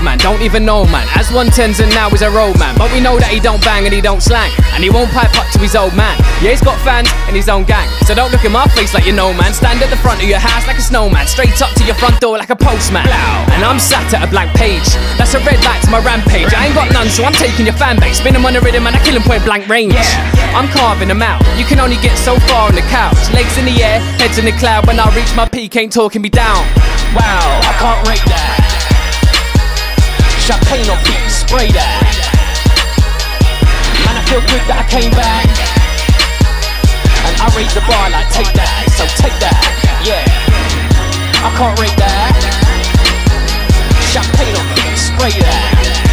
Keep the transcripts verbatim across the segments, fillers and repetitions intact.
man, don't even know man. As one tens and now he's a road man. But we know that he don't bang and he don't slang, and he won't pipe up to his old man. Yeah, he's got fans in his own gang, so don't look in my face like you know man. Stand at the front of your house like a snowman, straight up to your front door like a postman. And I'm sat at a blank page, that's a red light to my rampage. I ain't got none, so I'm taking your fan base. Spin him on the rhythm and I kill him point blank range. I'm carving them out, you can only get so far on the couch. Legs in the air, heads in the cloud. When I reach my peak, ain't talking me down. Wow, I can't rate that. Champagne on beat, spray that. Man, I feel good that I came back, and I raise the bar like take that, so take that, yeah. I can't rate that. Champagne on beat, spray that.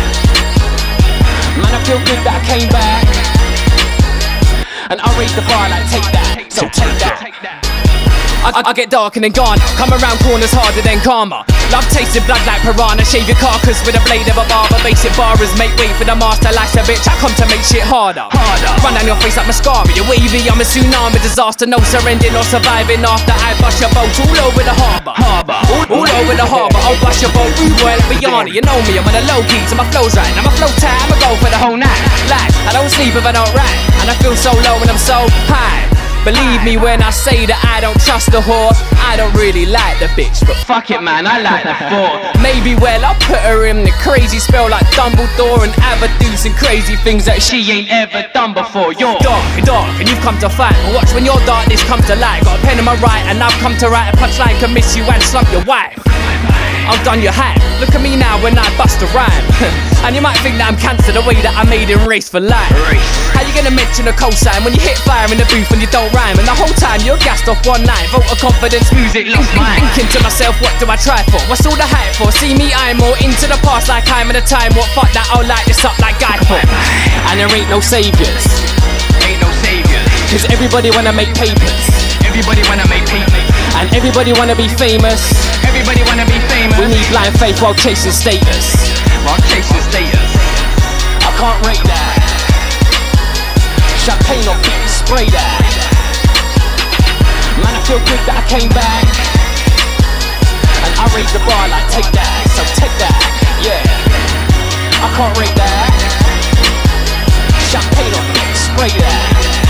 Man, I feel good that I came back, and I raise the bar like take that, so take that. I, I get dark and then gone, come around corners harder than karma. Love tasting blood like piranha, shave your carcass with a blade of a barber. Basic borrowers make way for the master like a bitch. I come to make shit harder, harder. Run down your face like mascara, you're wavy, I'm a tsunami disaster. No surrendering or surviving after I bust your boat all over the harbour, harbour. All, all over the harbour, I'll bust your boat, ooh boy like Rihanna. You know me, I'm on the low key, so my flow's right. Now my flow tight, I'ma go for the whole night. Like, I don't sleep if I don't rap, and I feel so low and I'm so high. Believe me when I say that I don't trust the whore. I don't really like the bitch, but fuck it man, I like the thought. Maybe well I'll put her in the crazy spell like Dumbledore, and have her do some crazy things that she ain't ever done before. You're dark, dark, and you've come to fight, but watch when your darkness comes to light. Got a pen in my right, and I've come to write a punchline can miss you and slump your wife. I've done your hype, look at me now when I bust a rhyme. And you might think that I'm cancer the way that I made in Race for Life. How you gonna mention a cosign when you hit fire in the booth and you don't rhyme? And the whole time you're gassed off one night, vote of confidence music lost mine. Thinking to myself, what do I try for? What's all the hype for? See me, I'm more into the past like I'm in a time. What fuck that, I'll light this up like Guy Fawkes. And there ain't no saviors, Ain't no saviors, cause everybody wanna make papers, everybody wanna make papers, and everybody wanna be famous. everybody wanna be famous. We need blind faith while chasing status, while chasing status. I can't rate that. Champagne on beat, spray that. Man, I feel good that I came back, and I raise the bar like take that, so take that, yeah. I can't rate that. Champagne on beat, spray that.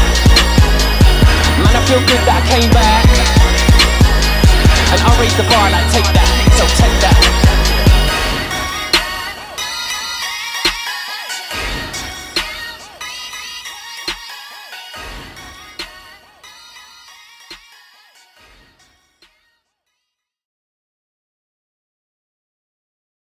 Man, I feel good that I came back, and I raise the bar like take that, so take that.